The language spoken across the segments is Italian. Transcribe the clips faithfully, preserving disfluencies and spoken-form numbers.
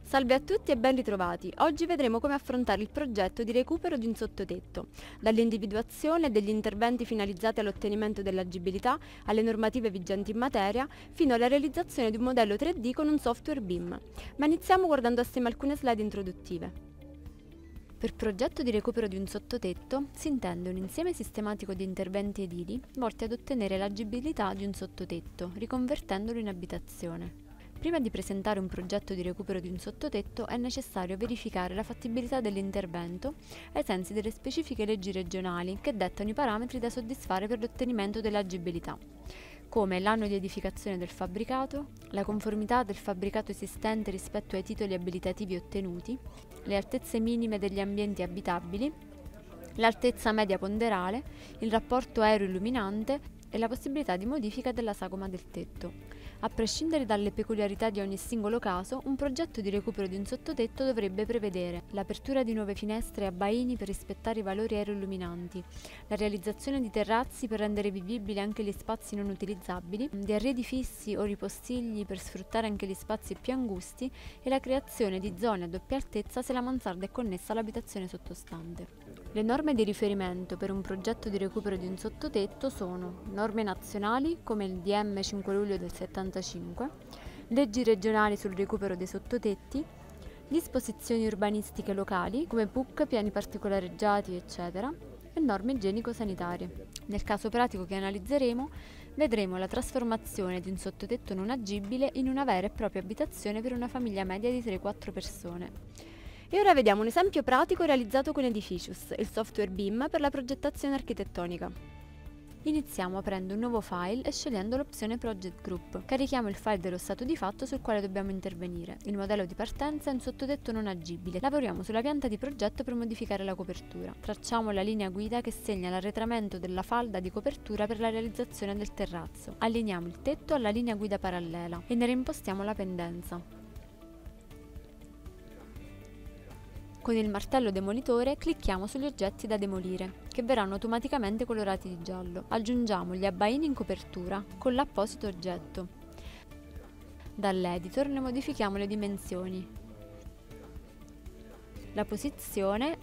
Salve a tutti e ben ritrovati. Oggi vedremo come affrontare il progetto di recupero di un sottotetto, dall'individuazione degli interventi finalizzati all'ottenimento dell'agibilità, alle normative vigenti in materia, fino alla realizzazione di un modello tre D con un software B I M. Ma iniziamo guardando assieme alcune slide introduttive. Per progetto di recupero di un sottotetto si intende un insieme sistematico di interventi edili volti ad ottenere l'agibilità di un sottotetto, riconvertendolo in abitazione. Prima di presentare un progetto di recupero di un sottotetto è necessario verificare la fattibilità dell'intervento ai sensi delle specifiche leggi regionali che dettano i parametri da soddisfare per l'ottenimento dell'agibilità, come l'anno di edificazione del fabbricato, la conformità del fabbricato esistente rispetto ai titoli abilitativi ottenuti, le altezze minime degli ambienti abitabili, l'altezza media ponderale, il rapporto aero-illuminante e la possibilità di modifica della sagoma del tetto. A prescindere dalle peculiarità di ogni singolo caso, un progetto di recupero di un sottotetto dovrebbe prevedere l'apertura di nuove finestre e abbaini per rispettare i valori aeroilluminanti, la realizzazione di terrazzi per rendere vivibili anche gli spazi non utilizzabili, di arredi fissi o ripostigli per sfruttare anche gli spazi più angusti e la creazione di zone a doppia altezza se la mansarda è connessa all'abitazione sottostante. Le norme di riferimento per un progetto di recupero di un sottotetto sono norme nazionali come il D M cinque luglio del settantacinque, leggi regionali sul recupero dei sottotetti, disposizioni urbanistiche locali come P U C, piani particolareggiati, eccetera, e norme igienico-sanitarie. Nel caso pratico che analizzeremo, vedremo la trasformazione di un sottotetto non agibile in una vera e propria abitazione per una famiglia media di tre quattro persone. E ora vediamo un esempio pratico realizzato con Edificius, il software B I M per la progettazione architettonica. Iniziamo aprendo un nuovo file e scegliendo l'opzione Project Group. Carichiamo il file dello stato di fatto sul quale dobbiamo intervenire. Il modello di partenza è un sottotetto non agibile. Lavoriamo sulla pianta di progetto per modificare la copertura. Tracciamo la linea guida che segna l'arretramento della falda di copertura per la realizzazione del terrazzo. Allineiamo il tetto alla linea guida parallela e ne reimpostiamo la pendenza. Con il martello demolitore clicchiamo sugli oggetti da demolire, che verranno automaticamente colorati di giallo. Aggiungiamo gli abbaini in copertura con l'apposito oggetto. Dall'editor ne modifichiamo le dimensioni, la posizione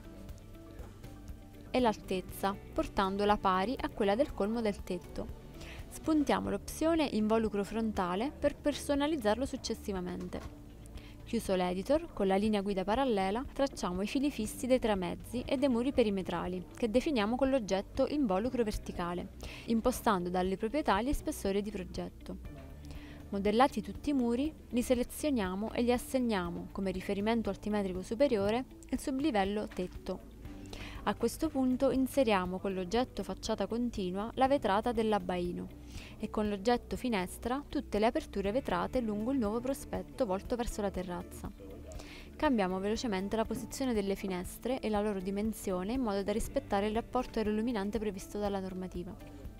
e l'altezza, portandola pari a quella del colmo del tetto. Spuntiamo l'opzione involucro frontale per personalizzarlo successivamente. Chiuso l'editor, con la linea guida parallela tracciamo i fili fissi dei tramezzi e dei muri perimetrali, che definiamo con l'oggetto involucro verticale, impostando dalle proprietà gli spessori di progetto. Modellati tutti i muri, li selezioniamo e gli assegniamo, come riferimento altimetrico superiore, il sublivello tetto. A questo punto inseriamo con l'oggetto facciata continua la vetrata dell'abbaino e con l'oggetto finestra tutte le aperture vetrate lungo il nuovo prospetto volto verso la terrazza. Cambiamo velocemente la posizione delle finestre e la loro dimensione in modo da rispettare il rapporto aeroilluminante previsto dalla normativa.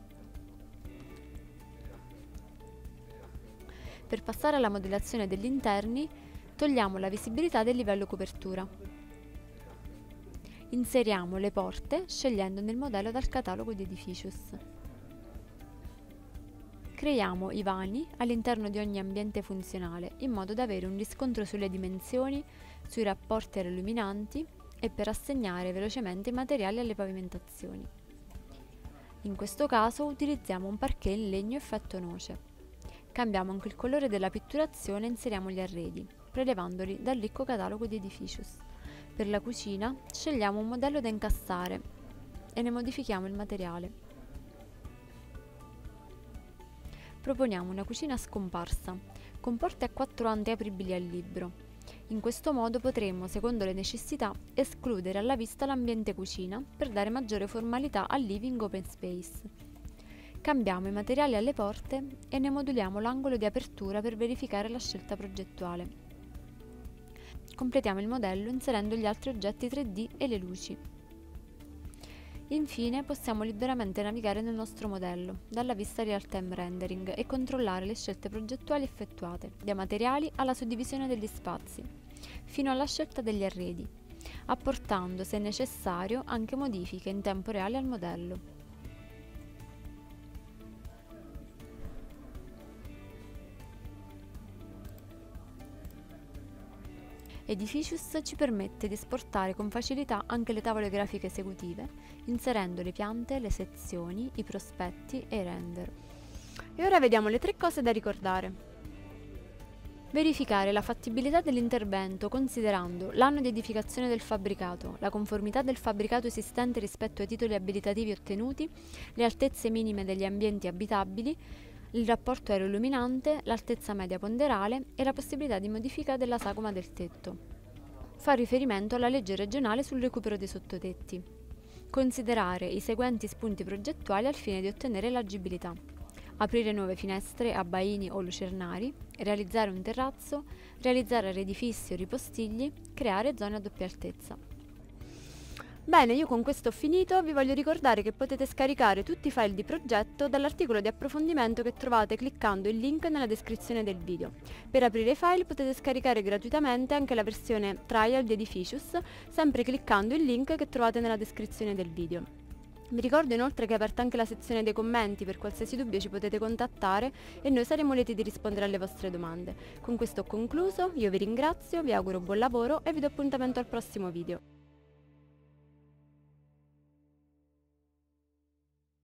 Per passare alla modellazione degli interni, togliamo la visibilità del livello copertura. Inseriamo le porte scegliendone il modello dal catalogo di Edificius. Creiamo i vani all'interno di ogni ambiente funzionale in modo da avere un riscontro sulle dimensioni, sui rapporti aeroilluminanti e per assegnare velocemente i materiali alle pavimentazioni. In questo caso utilizziamo un parquet in legno effetto noce. Cambiamo anche il colore della pitturazione e inseriamo gli arredi, prelevandoli dal ricco catalogo di Edificius. Per la cucina scegliamo un modello da incassare e ne modifichiamo il materiale. Proponiamo una cucina scomparsa, con porte a quattro ante apribili al libro. In questo modo potremo, secondo le necessità, escludere alla vista l'ambiente cucina per dare maggiore formalità al living open space. Cambiamo i materiali alle porte e ne moduliamo l'angolo di apertura per verificare la scelta progettuale. Completiamo il modello inserendo gli altri oggetti tre D e le luci. Infine possiamo liberamente navigare nel nostro modello, dalla vista Real Time Rendering e controllare le scelte progettuali effettuate, dai materiali alla suddivisione degli spazi, fino alla scelta degli arredi, apportando, se necessario, anche modifiche in tempo reale al modello. Edificius ci permette di esportare con facilità anche le tavole grafiche esecutive, inserendo le piante, le sezioni, i prospetti e i render. E ora vediamo le tre cose da ricordare. Verificare la fattibilità dell'intervento considerando l'anno di edificazione del fabbricato, la conformità del fabbricato esistente rispetto ai titoli abilitativi ottenuti, le altezze minime degli ambienti abitabili, il rapporto aeroluminante, l'altezza media ponderale e la possibilità di modifica della sagoma del tetto. Fa riferimento alla legge regionale sul recupero dei sottotetti. Considerare i seguenti spunti progettuali al fine di ottenere l'agibilità. Aprire nuove finestre, abbaini o lucernari, realizzare un terrazzo, realizzare arredi fissi o ripostigli, creare zone a doppia altezza. Bene, io con questo ho finito, vi voglio ricordare che potete scaricare tutti i file di progetto dall'articolo di approfondimento che trovate cliccando il link nella descrizione del video. Per aprire i file potete scaricare gratuitamente anche la versione trial di Edificius, sempre cliccando il link che trovate nella descrizione del video. Vi ricordo inoltre che è aperta anche la sezione dei commenti, per qualsiasi dubbio ci potete contattare e noi saremo lieti di rispondere alle vostre domande. Con questo ho concluso, io vi ringrazio, vi auguro buon lavoro e vi do appuntamento al prossimo video.